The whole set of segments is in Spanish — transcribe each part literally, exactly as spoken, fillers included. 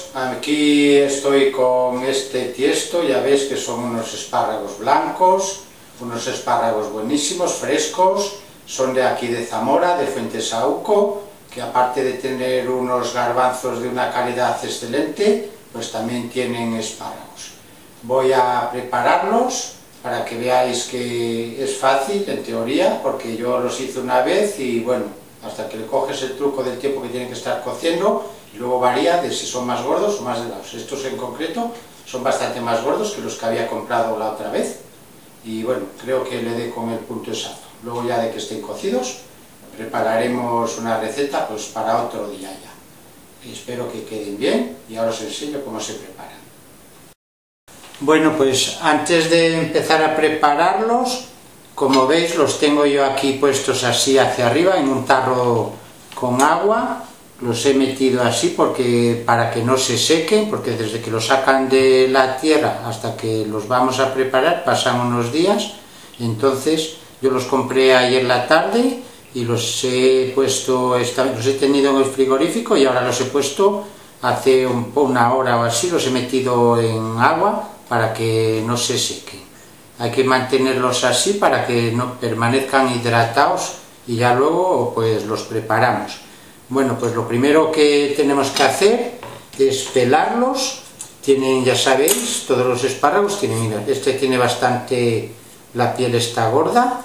aquí estoy con este tiesto, ya veis que son unos espárragos blancos, unos espárragos buenísimos, frescos, son de aquí de Zamora, de Fuentesauco, que aparte de tener unos garbanzos de una calidad excelente, pues también tienen espárragos. Voy a prepararlos para que veáis que es fácil en teoría, porque yo los hice una vez y bueno, hasta que le coges el truco del tiempo que tienen que estar cociendo, y luego varía de si son más gordos o más delgados. Estos en concreto son bastante más gordos que los que había comprado la otra vez, y bueno, creo que le dé con el punto exacto. Luego ya de que estén cocidos, prepararemos una receta pues para otro día ya. Y espero que queden bien y ahora os enseño cómo se preparan. Bueno, pues antes de empezar a prepararlos, como veis los tengo yo aquí puestos así hacia arriba en un tarro con agua. Los he metido así porque para que no se sequen, porque desde que los sacan de la tierra hasta que los vamos a preparar pasan unos días. Entonces yo los compré ayer la tarde y los he puesto, los he tenido en el frigorífico y ahora los he puesto hace un, una hora o así, los he metido en agua para que no se sequen. Hay que mantenerlos así para que no permanezcan hidratados y ya luego pues los preparamos. Bueno, pues lo primero que tenemos que hacer es pelarlos. Tienen, ya sabéis, todos los espárragos tienen, mira, este tiene bastante, la piel está gorda,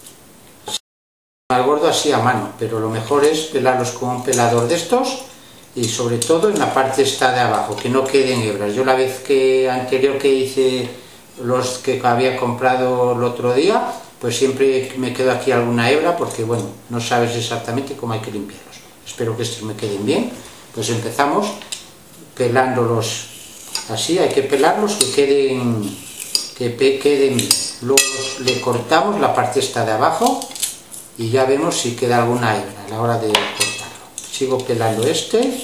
más gordo así a mano, pero lo mejor es pelarlos con un pelador de estos y sobre todo en la parte esta de abajo, que no queden hebras. Yo la vez que anterior que hice los que había comprado el otro día, pues siempre me quedo aquí alguna hebra porque bueno, no sabes exactamente cómo hay que limpiarlos. Espero que estos me queden bien. Pues empezamos pelándolos así, hay que pelarlos que queden, que queden bien. Luego le cortamos la parte esta de abajo y ya vemos si queda alguna hebra a la hora de cortarlo. Sigo pelando este,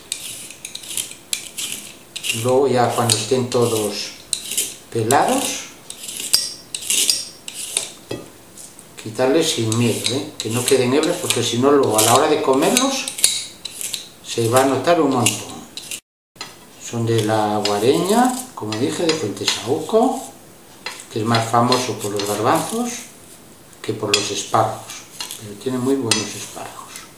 luego ya cuando estén todos pelados, quitarles sin miedo, ¿eh? Que no queden hebras porque si no luego a la hora de comerlos se va a notar un montón. Son de la Guareña, como dije, de Fuentesauco, que es más famoso por los garbanzos que por los espárragos, pero tiene muy buenos espárragos.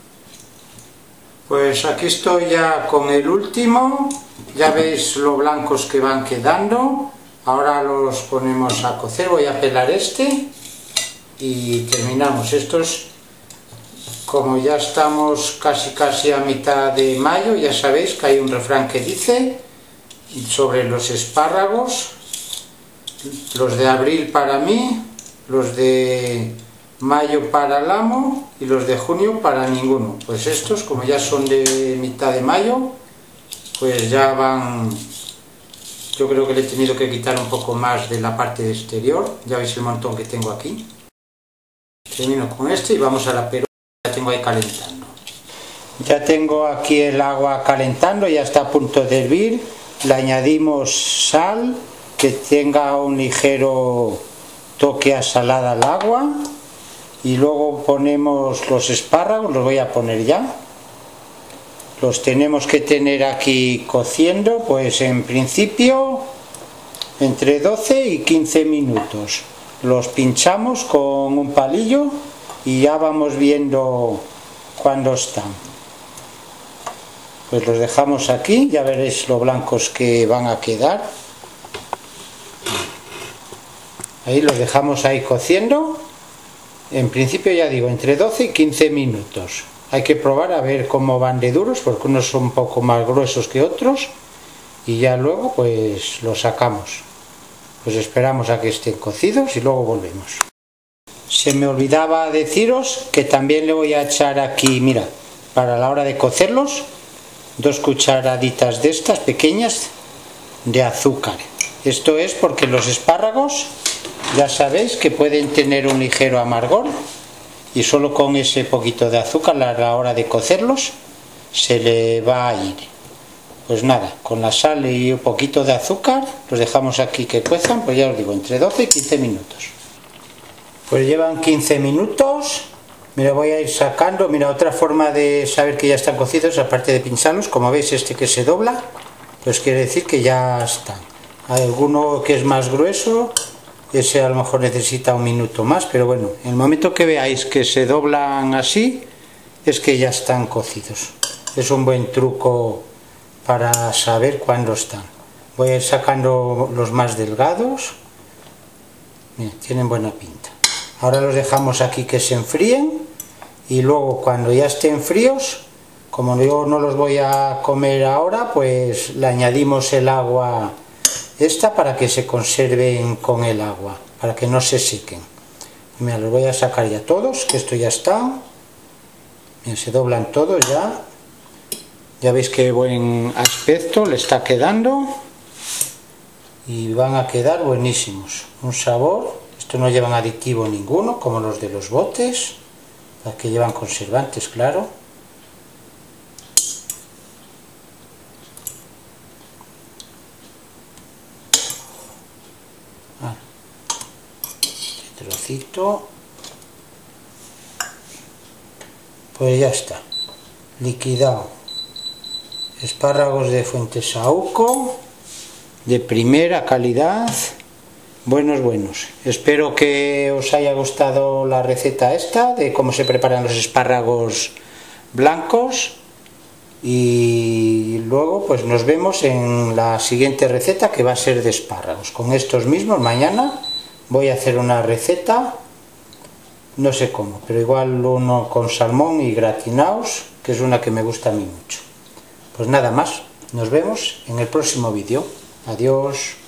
Pues aquí estoy ya con el último, ya veis lo blancos que van quedando. Ahora los ponemos a cocer, voy a pelar este y terminamos. Estos, como ya estamos casi casi a mitad de mayo, ya sabéis que hay un refrán que dice sobre los espárragos: los de abril para mí, los de mayo para el amo y los de junio para ninguno. Pues estos, como ya son de mitad de mayo, pues ya van. Yo creo que le he tenido que quitar un poco más de la parte exterior, ya veis el montón que tengo aquí. Termino con este y vamos a la perona, ya tengo ahí calentando. Ya tengo aquí el agua calentando, ya está a punto de hervir. Le añadimos sal, que tenga un ligero toque a salada al agua. Y luego ponemos los espárragos, los voy a poner ya. Los tenemos que tener aquí cociendo, pues en principio entre doce y quince minutos. Los pinchamos con un palillo y ya vamos viendo cuándo están. Pues los dejamos aquí, ya veréis lo blancos que van a quedar. Ahí los dejamos ahí cociendo. En principio ya digo, entre doce y quince minutos. Hay que probar a ver cómo van de duros, porque unos son un poco más gruesos que otros. Y ya luego pues los sacamos. Pues esperamos a que estén cocidos y luego volvemos. Se me olvidaba deciros que también le voy a echar aquí, mira, para la hora de cocerlos, dos cucharaditas de estas pequeñas de azúcar. Esto es porque los espárragos, ya sabéis que pueden tener un ligero amargor y solo con ese poquito de azúcar a la hora de cocerlos se le va a ir. Pues nada, con la sal y un poquito de azúcar los dejamos aquí que cuezan, pues ya os digo, entre doce y quince minutos. Pues llevan quince minutos, me lo voy a ir sacando. Mira, otra forma de saber que ya están cocidos, aparte de pincharlos, como veis este que se dobla, pues quiere decir que ya están. Hay alguno que es más grueso, ese a lo mejor necesita un minuto más, pero bueno, en el momento que veáis que se doblan así, es que ya están cocidos. Es un buen truco para saber cuándo están. Voy a ir sacando los más delgados. Mira, tienen buena pinta. Ahora los dejamos aquí que se enfríen y luego cuando ya estén fríos, como yo no los voy a comer ahora, pues le añadimos el agua esta para que se conserven con el agua, para que no se sequen. Mira, los voy a sacar ya todos, que esto ya está. Mira, se doblan todos ya. Ya veis qué buen aspecto le está quedando. Y van a quedar buenísimos. Un sabor. Estos no llevan aditivo ninguno, como los de los botes. Los que llevan conservantes, claro. Trocito, pues ya está, liquidado. Espárragos de Fuentesauco, de primera calidad, buenos, buenos. Espero que os haya gustado la receta esta, de cómo se preparan los espárragos blancos, y luego pues nos vemos en la siguiente receta, que va a ser de espárragos, con estos mismos. Mañana voy a hacer una receta, no sé cómo, pero igual uno con salmón y gratinaos, que es una que me gusta a mí mucho. Pues nada más, nos vemos en el próximo vídeo. Adiós.